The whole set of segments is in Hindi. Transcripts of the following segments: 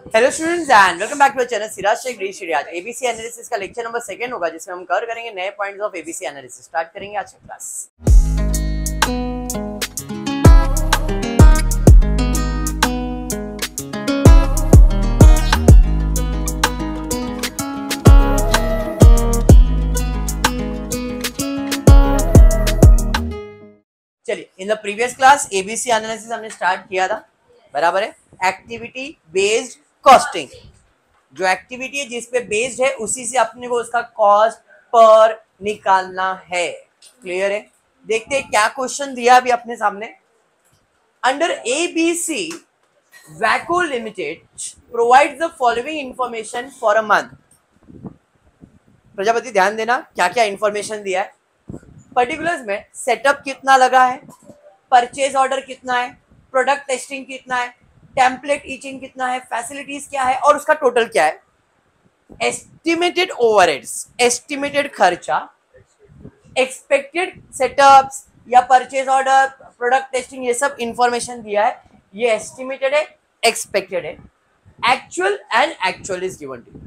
Hello students and welcome back to channel Siraj Shaikh रीशरी। आज एबीसी एनालिसिस का लेक्चर नंबर 2 होगा, जिसमें हम कवर करेंगे नए points of ABC analysis. Start करेंगे आज का क्लास। चलिए, in the previous class ABC analysis हमने स्टार्ट किया था, बराबर है। एक्टिविटी बेस्ड कॉस्टिंग, जो एक्टिविटी है जिस पे बेस्ड है उसी से अपने को उसका कॉस्ट पर निकालना है। क्लियर है? देखते हैं क्या क्वेश्चन दिया अभी अपने सामने। अंडर एबीसी वैको limited provides the following information for a month. Prajapati ध्यान देना क्या क्या इंफॉर्मेशन दिया है। पर्टिकुलर्स में सेटअप कितना लगा है, परचेज ऑर्डर कितना है, प्रोडक्ट टेस्टिंग कितना है, टेम्पलेट ईचिंग कितना है, फैसिलिटीज क्या है और उसका टोटल क्या है। एस्टिमेटेड ओवरहेड्स, एस्टिमेटेड खर्चा, एक्सपेक्टेड सेटअप्स या परचेज ऑर्डर, प्रोडक्ट टेस्टिंग, ये सब इंफॉर्मेशन दिया है। ये एस्टिमेटेड है, एक्सपेक्टेड है, actual and actual is given to.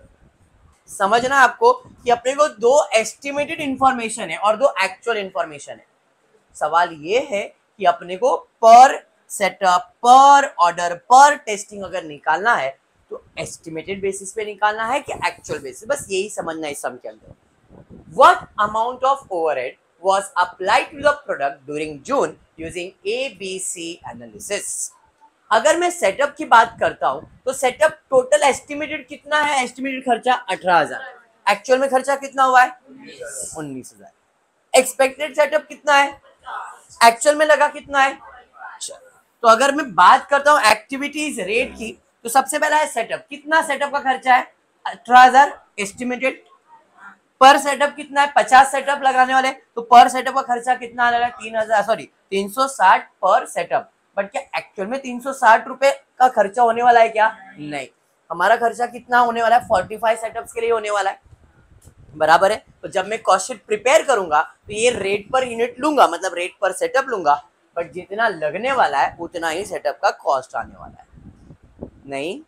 समझना आपको कि अपने को दो एस्टिमेटेड इंफॉर्मेशन है और दो एक्चुअल इंफॉर्मेशन है। सवाल ये है कि अपने को पर सेटअप, पर ऑर्डर, पर टेस्टिंग अगर निकालना है तो एस्टिमेटेड बेसिस पे निकालना है कि एक्चुअल बेसिस। बस यही समझना है सम के अंदर। What amount of overhead was applied to the product during June using ABC analysis. अगर मैं सेटअप की बात करता हूं तो सेटअप टोटल एस्टिमेटेड कितना है, एस्टिमेटेड खर्चा 18,000, एक्चुअल में खर्चा कितना हुआ है 19,000। एक्सपेक्टेड सेटअप कितना है, एक्चुअल में लगा कितना है। तो अगर मैं बात करता हूं एक्टिविटीज रेट की, तो सबसे पहला है सेटअप। कितना सेटअप का खर्चा है 18,000 एस्टिमेटेड। पर सेटअप कितना है, 50 सेटअप लगाने वाले, तो पर सेटअप का खर्चा कितना आ रहा है 360 पर सेटअप। बट क्या एक्चुअल में 360 रुपए का खर्चा होने वाला है क्या? नहीं, हमारा खर्चा कितना होने वाला है 45 सेटअप्स के लिए होने वाला है, बराबर है। तो जब मैं कॉस्ट शीट प्रिपेयर करूंगा तो ये रेट पर यूनिट लूंगा, मतलब रेट पर सेटअप लूंगा, बट जितना लगने वाला है उतना ही सेटअप का कॉस्ट आने वाला है। नहीं,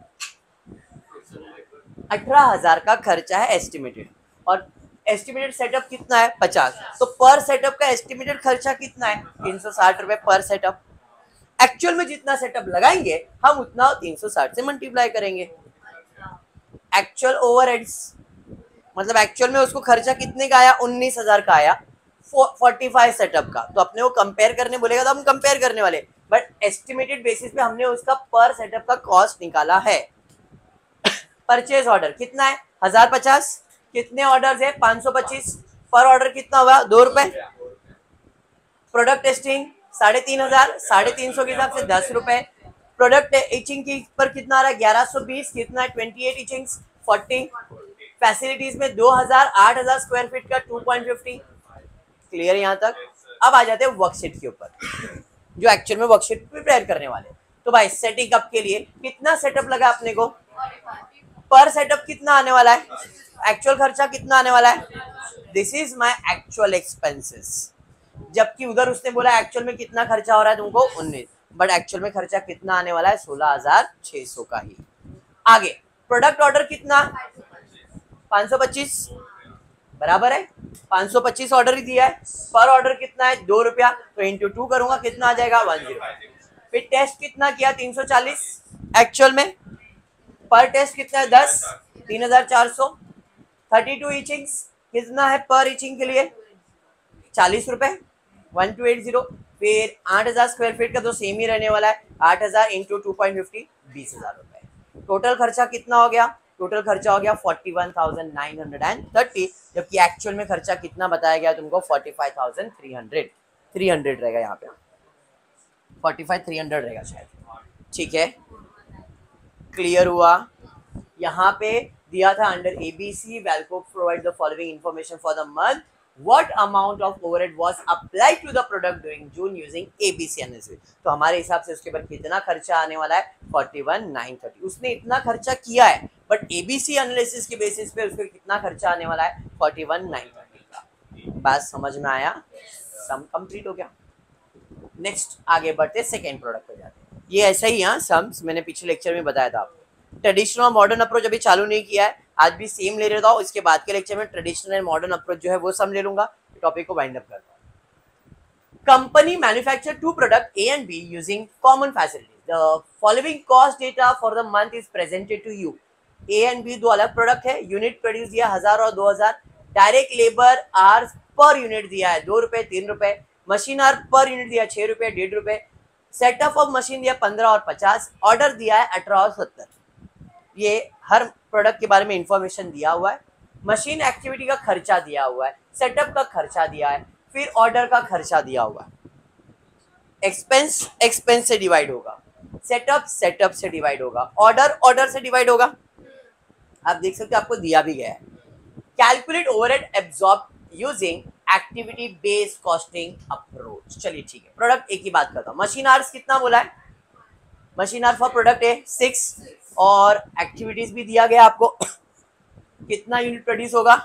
18,000 का खर्चा है एस्टिमेटेड और एस्टिमेटेड सेटअप कितना है 50, तो पर सेटअप का एस्टिमेटेड खर्चा कितना है 360 रुपए पर सेटअप। एक्चुअल में जितना सेटअप लगाएंगे हम उतना 360 से मल्टीप्लाई करेंगे। एक्चुअल ओवरहेड्स मतलब एक्चुअल में उसको खर्चा कितने का आया 19,000 का आया 45 सेटअप का, तो अपने को कंपेयर करने बोलेगा तो हम कंपेयर करने वाले, बट एस्टिमेटेड बेसिस पे हमने उसका पर सेटअप का कॉस्ट निकाला है। परचेज ऑर्डर कितना है 1050, कितने ऑर्डर्स है 525, पर ऑर्डर कितना हुआ 2 रुपए। प्रोडक्ट टेस्टिंग 3,500, 350 के हिसाब से 10 रुपए। प्रोडक्ट ईचिंग की पर कितना आ रहा है 1120, कितना है 28 ईचिंग्स 40। फैसिलिटीज में 2000, 8,000 स्क्वायर फीट का 2.50। क्लियर यहाँ तक? अब आ जाते हैं वर्कशीट के ऊपर, जो एक्चुअल में वर्कशीट प्रिपेयर करने वाले। तो भाई सेटिंग अप के लिए कितना सेटअप लगा अपने को, पर सेटअप कितना आने वाला है, एक्चुअल खर्चा कितना आने वाला है। This is my actual expenses. जबकि उधर उसने बोला एक्चुअल में कितना खर्चा हो रहा है तुमको 19, बट एक्चुअल में खर्चा कितना आने वाला है 16,600 का ही। आगे प्रोडक्ट ऑर्डर कितना 525, बराबर है 525 ऑर्डर ही दिया है। पर ऑर्डर कितना है 2 रुपया, तो इंटू 2 करूंगा कितना आ जाएगा 10। फिर टेस्ट कितना किया 340 एक्चुअल में, पर टेस्ट कितना है 10, 3,400। 32 ईचिंग्स कितना है पर ईचिंग के लिए 40 रुपए 1280। फिर 8,000 स्क्वायर फीट का तो सेम ही रहने वाला है, 8,000 इंटू 2.50 20,000 रुपए। टोटल खर्चा कितना हो गया, टोटल खर्चा हो गया 41,930, जबकि एक्चुअल में खर्चा कितना बताया गया तुमको 45,300 रहेगा यहाँ पे, 45,300 रहेगा शायद। ठीक है, क्लियर हुआ? यहाँ पे दिया था under ABC Velco provide the following information for the month. What amount of overhead was applied to the product during June using ABC analysis? तो हमारे हिसाब से उसके ऊपर कितना खर्चा आने वाला है 41,930। उसने इतना खर्चा किया है, बट एबीसी एनालिसिस के बेसिस पे उसको कितना खर्चा आने वाला है 41,930 का। बात समझ में आया? सम कंप्लीट हो गया। नेक्स्ट आगे बढ़ते सेकेंड प्रोडक्ट पे जाते हैं। ये ऐसा ही, हाँ सम्स मैंने पिछले लेक्चर में बताया था आपको। ट्रेडिशनल और मॉडर्न अप्रोच अभी चालू नहीं किया है, आज भी सेम ले लेता हूँ, इसके बाद के लेक्चर में ट्रेडिशनल एंड मॉडर्न अप्रोच जो है वो सब ले लूंगा, टॉपिक को वाइंड अप करता हूँ। Company manufacture two product A and B using common facilities, the following cost data for the month is presented to you. A and B दो अलग प्रोडक्ट है, यूनिट प्रोड्यूस दिया 1000 और 2000, direct labour hours per unit दिया है 2 रुपए 3 रुपए, मशीन आवर पर यूनिट दिया 6 रुपए 1.5 रुपए, सेटअप ऑफ मशीन दिया 15 और 50, ऑर्डर दिया है 18 और 70। ये हर प्रोडक्ट के बारे में इंफॉर्मेशन दिया हुआ है, मशीन एक्टिविटी का खर्चा दिया हुआ है, सेटअप का खर्चा दिया है, फिर ऑर्डर का खर्चा दिया हुआ है। एक्सपेंस एक्सपेंस से डिवाइड होगा, सेटअप सेटअप से डिवाइड होगा, ऑर्डर ऑर्डर से डिवाइड होगा। आप देख सकते हो आपको दिया भी गया है। Calculate overhead absorb using activity based costing approach. चलिए ठीक है, प्रोडक्ट एक ही बात करता हूँ। मशीन आवर्स कितना बोला है, मशीन आवर फॉर प्रोडक्ट है 6 और एक्टिविटीज भी दिया गया आपको कितना यूनिट प्रोड्यूस होगा,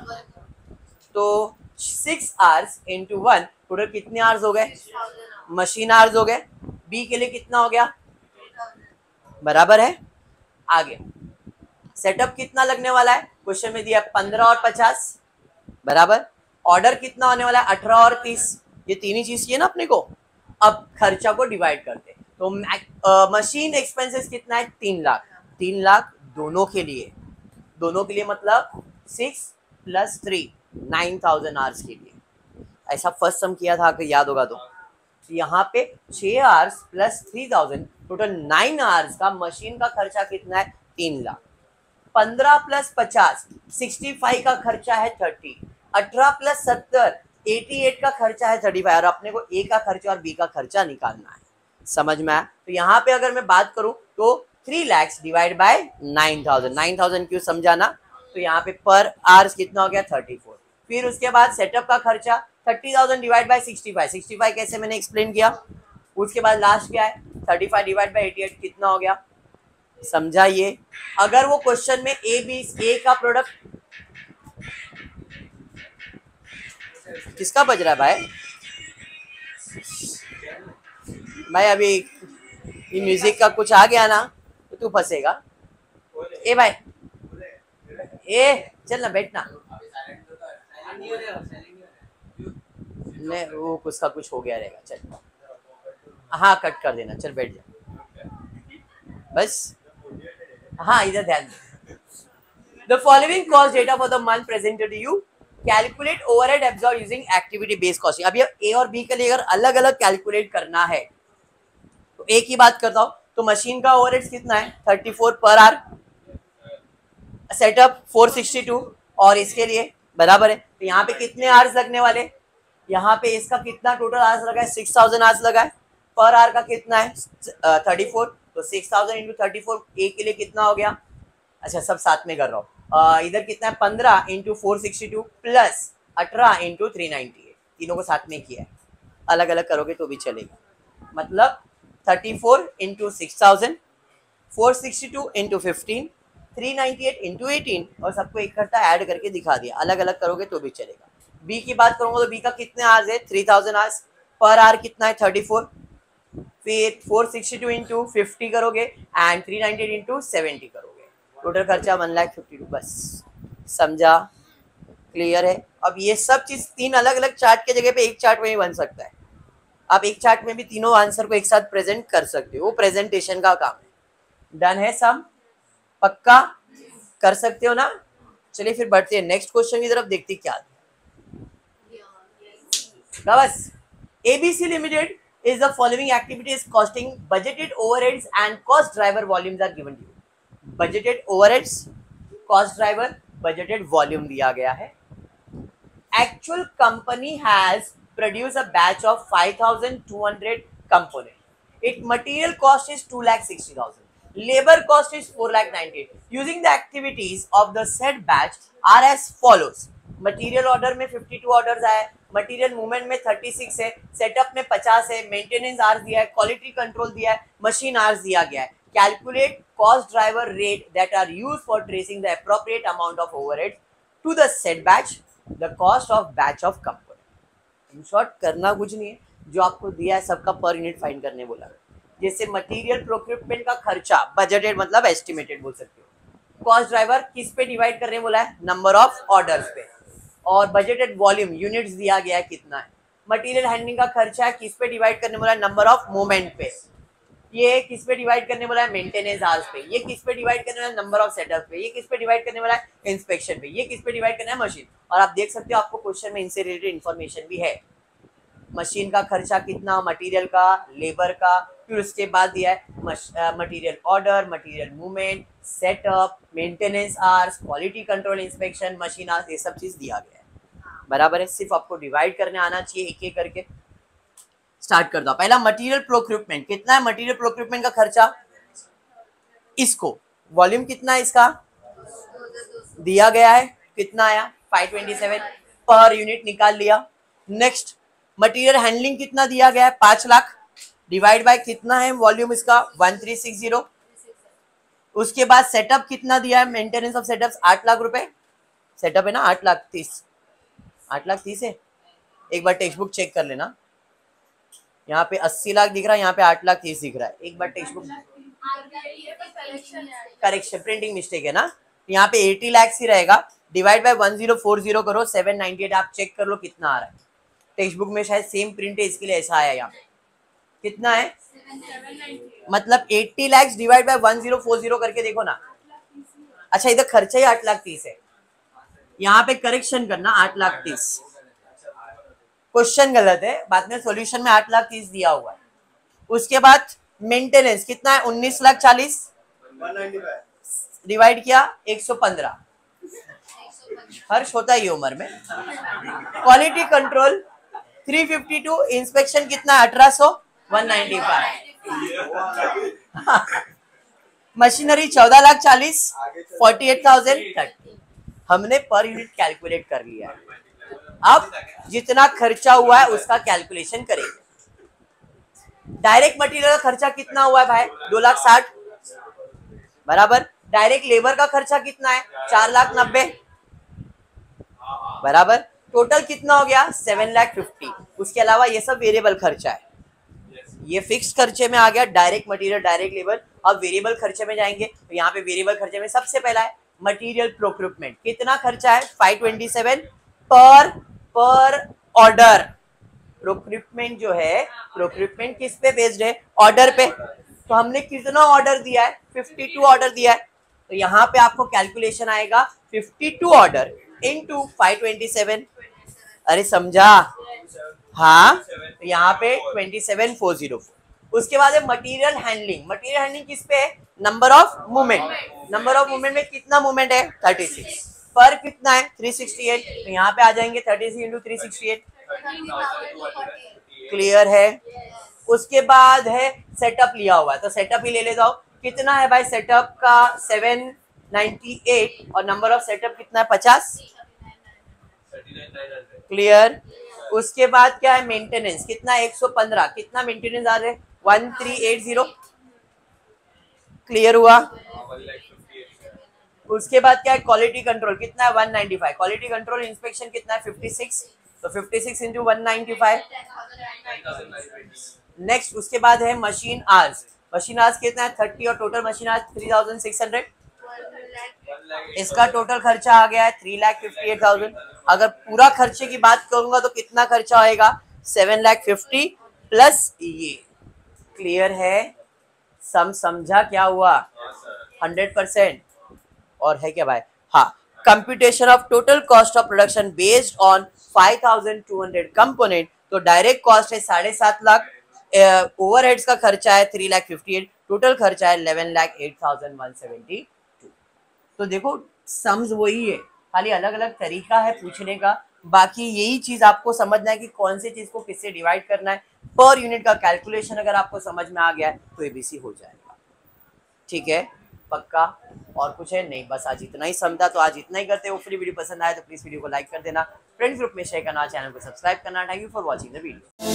तो 6 आवर्स इंटू 1 टोटल कितने आवर्स हो गए, मशीन आवर्स हो गए। बी के लिए कितना हो गया, बराबर है। आगे सेटअप कितना लगने वाला है, क्वेश्चन में दिया 15 और 50 बराबर। ऑर्डर कितना होने वाला है 18 और 30, ये तीन ही चीज चाहिए ना अपने को। अब खर्चा को डिवाइड करते हैं, तो मशीन एक्सपेंसेस कितना है 3 लाख, 3 लाख दोनों के लिए मतलब 6 + 3 9000 आवर्स के लिए। ऐसा फर्स्ट सम किया था, अगर याद होगा तो यहाँ पे 6 आवर्स प्लस 3000 टोटल 9 आवर्स का मशीन का खर्चा कितना है 3 लाख। 15 + 50 65 का खर्चा है 30, 18 + 70 88 का खर्चा है 35 और अपने को ए का खर्चा और बी का खर्चा निकालना है। समझ में आया। तो यहाँ पे अगर मैं बात करूं तो 3 लाख डिवाइड बाय 9000, 9000 क्यों समझाना, तो यहाँ पे पर आवर्स कितना हो गया 34। फिर उसके बाद सेटअप का खर्चा 30,000 डिवाइड बाय 65, 65 कैसे मैंने एक्सप्लेन किया। उसके बाद लास्ट क्या है 35 डिवाइड बाय 88 कितना हो गया, समझाइए। अगर वो क्वेश्चन में ए का प्रोडक्ट किसका बज रहा है भाई अभी ये म्यूजिक का कुछ आ गया ना तो तू फंसेगा। ए भाई ए चल ना बैठना, नहीं वो कुछ का कुछ हो गया रहेगा, चल हाँ कट कर देना, चल बैठ जा बस। हाँ इधर ध्यान दे। The following cost data for the month presented you, calculate overhead absorb using activity based costing. अब ये ए और बी के लिए अगर अलग अलग कैलकुलेट करना है तो एक ही बात करता हूं, तो मशीन का ओवरहेड कितना है 34 पर आवर, सेटअप 462 और इसके लिए बराबर है। तो यहाँ पे कितने आवर्स लगने वाले, यहाँ पे इसका कितना टोटल आवर्स लगा है 6000 आवर्स लगा है, पर आवर का कितना है 34, तो 6000 इंटू 34 ए के लिए कितना हो गया। अच्छा सब साथ में कर रहा हूँ, इधर कितना है 15 इंटू 462 प्लस 18 इंटू 398, तीनों को साथ में किया है, अलग अलग करोगे तो भी चलेगा। मतलब 34 इंटू 6000, 462 इंटू 15, 398 इंटू 18 और सबको इकट्ठा ऐड करके दिखा दिया, अलग अलग करोगे तो भी चलेगा। बी की बात करूंगा तो बी का कितने आवर्स है 3000 आवर्स, पर आवर कितना है 34, फिर 462 इंटू 50 करोगे एंड 398 इंटू 70 करोगे, टोटल खर्चा 1,52,000। बस समझा, क्लियर है। अब ये सब चीज तीन अलग अलग चार्ट के जगह पे एक चार्ट में ही बन सकता है, आप एक चार्ट में भी तीनों आंसर को एक साथ प्रेजेंट कर सकते हो, वो प्रेजेंटेशन का काम है। डन है सब, पक्का कर सकते हो ना। चलिए फिर बढ़ते हैं नेक्स्ट क्वेश्चन की तरफ, देखते क्या बस। ABC Limited is the following activities costing budgeted overheads and cost driver volumes are given to you. Budgeted overheads, cost driver, budgeted volume दिया गया है। Actual company has produced a batch of 5200 component. Its material cost is 2,60,000. Labor cost is 4,98,000. Using the activities of the said batch are as follows. Material order में 52 ऑर्डर्स आए, मटीरियल मूवमेंट में 36 है, सेटअप में 50 है, मेंटेनेंस आवर्स दिया है, क्वालिटी कंट्रोल दिया है, मशीन आवर्स दिया गया है। Calculate cost driver rate that are used for tracing the appropriate amount of overhead to the set batch, the cost of batch of component. In short करना कुछ नहीं है, जो आपको दिया है सबका पर यूनिट फाइंड करने बोला। जैसे मटीरियल प्रोक्यूरमेंट का खर्चा बजटेड मतलब एस्टिमेटेड बोल सकते हो, कॉस्ट ड्राइवर किस पे डिवाइड करने बोला है, नंबर ऑफ ऑर्डर्स पे, और बजटेड वॉल्यूम यूनिट्स दिया गया है कितना है। मटेरियल हैंडलिंग का खर्चा है किस पे डिवाइड करने बोला है, नंबर ऑफ मूवमेंट पे। ये किस पे डिवाइड करने वाला है, मेंटेनेंस आवर्स पे। ये किस पे डिवाइड करने वाला है, नंबर ऑफ सेटअप पे। ये किस पे डिवाइड करने वाला है, इंस्पेक्शन पे। ये किस पे डिवाइड करना है, मशीन। और आप देख सकते हो आपको क्वेश्चन में इनसे रिलेटेड इन्फॉर्मेशन भी है, मशीन का खर्चा कितना, मटेरियल का, लेबर का, फिर उसके बाद दिया है material order, material movement, setup, maintenance hours, quality control, inspection, machine hours, ये सब चीज दिया गया है। बराबर है, सिर्फ आपको डिवाइड करने आना चाहिए एक एक करके। स्टार्ट कर दो। पहला मटेरियल प्रोक्यूरमेंट, कितना है मटेरियल प्रोक्यूरमेंट का खर्चा, इसको वॉल्यूम कितना है इसका दिया गया है, कितना आया 527 पर यूनिट निकाल लिया। नेक्स्ट मटेरियल हैंडलिंग कितना दिया गया है, 5 लाख, डिवाइड बाय कितना है वॉल्यूम इसका 1360। उसके बाद सेटअप कितना दिया है, मेंटेनेंस ऑफ सेटअप 8 लाख रुपए, सेटअप है ना 8 लाख 30 है। एक बार टेक्स्ट बुक चेक कर लेना, यहाँ पे 80 लाख दिख रहा है, यहाँ पे 8 लाख 30 दिख रहा है। एक बार text book correction, printing mistake है ना, यहाँ पे 80 लाख ही रहेगा। डिवाइड बाय 1040 करो, 798 आप चेक कर लो कितना आ रहा है। टेक्स्ट बुक में शायद सेम प्रिंट है इसके लिए ऐसा आया। यहाँ पे कितना है, मतलब 80 लाख डिवाइड बाय 1040 करके देखो ना। अच्छा इधर खर्चा ही 8 लाख 30 है, यहाँ पे करेक्शन करना 8 लाख 30, क्वेश्चन गलत है, बाद में सॉल्यूशन में 8 लाख 30 दिया हुआ है। उसके बाद मेंटेनेंस कितना है 19 लाख 40, डिवाइड किया 115, हर्ष होता है ये उम्र में। क्वालिटी कंट्रोल 352, इंस्पेक्शन कितना है 1800, 195। मशीनरी 14 लाख 40, 48,030। हमने पर यूनिट कैलकुलेट कर लिया है, अब जितना खर्चा हुआ है उसका कैलकुलेशन करेंगे। डायरेक्ट मटेरियल का खर्चा कितना हुआ है भाई, 2 लाख 60, बराबर। डायरेक्ट लेबर का खर्चा कितना है 4 लाख 90, बराबर। टोटल कितना हो गया 7 लाख 50। उसके अलावा ये सब वेरिएबल खर्चा है, ये फिक्स खर्चे में आ गया, डायरेक्ट मटेरियल, डायरेक्ट लेबर। अब वेरिएबल खर्चे में जाएंगे तो यहाँ पे वेरिएबल खर्चे में सबसे पहला है मटेरियल प्रोक्यूरमेंट। कितना खर्चा है 527 पर ऑर्डर। प्रोक्यूरमेंट जो है, प्रोक्यूरमेंट किस पे बेस्ड है, ऑर्डर पे। तो हमने कितना ऑर्डर दिया है 52 ऑर्डर दिया है, तो यहाँ पे आपको कैलकुलेशन आएगा 52 ऑर्डर इनटू 527। अरे समझा, हाँ, तो यहाँ पे 27404। उसके बाद है मटेरियल हैंडलिंग। मटेरियल हैंडलिंग किस पे है, number of movement. Number of movement में कितना मूवमेंट है 36, पर कितना है 368, तो यहाँ पे आ जाएंगे 36 इंटू 368, क्लियर है। उसके बाद है सेटअप लिया हुआ है, तो सेटअप ही ले ले जाओ। कितना है भाई सेटअप का 798, और नंबर ऑफ सेटअप कितना है 50, क्लियर। उसके बाद क्या है मेंटेनेंस, कितना 115, कितना मेंटेनेंस आ रहा है 1380, क्लियर हुआ। उसके बाद क्या है क्वालिटी कंट्रोल, कितना है 195, क्वालिटी कंट्रोल इंस्पेक्शन कितना है 56, तो 56 इंटू 195। नेक्स्ट उसके बाद है मशीन आवर्स। मशीन आवर्स कितना है 30, और टोटल मशीन आवर्स 3600। इसका टोटल खर्चा आ गया है 3,58,000। अगर पूरा खर्चे की बात करूंगा तो कितना खर्चा आएगा 7,50,000 प्लस ये, क्लियर है। समझा क्या हुआ 100%। और है क्या भाई, हाँ, computation of total cost of production based on 5,200 component. तो डायरेक्ट कॉस्ट है 7.5 लाख, ओवरहेड्स का खर्चा है 3,58,000, टोटल खर्चा है 11,08,172। तो देखो सम्स वही है, खाली अलग अलग तरीका है पूछने का। बाकी यही चीज आपको समझना है कि कौन सी चीज को किससे डिवाइड करना है। पर यूनिट का कैलकुलेशन अगर आपको समझ में आ गया है तो एबीसी हो जाएगा, ठीक है, पक्का। और कुछ है नहीं, बस आज इतना ही समझा, तो आज इतना ही करते हो। फ्री वीडियो पसंद आए तो प्लीज वीडियो को लाइक कर देना, फ्रेंड्स ग्रुप में शेयर करना, चैनल को सब्सक्राइब करना। Thank you for watching the video.